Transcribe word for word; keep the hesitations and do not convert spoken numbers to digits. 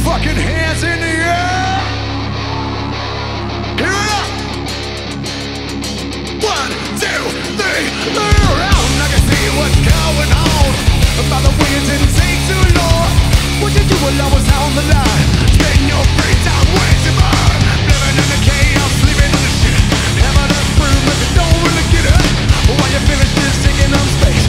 fucking hands in the air. Hear it up. One, two, three, they're around. I can see what's going on. By the way, it didn't take too long. What you do while I was on the line? Spend your free time wasting mine. Living in the chaos, sleeping in the shit. Having a room, but you don't really get it. While you finish this, taking up space.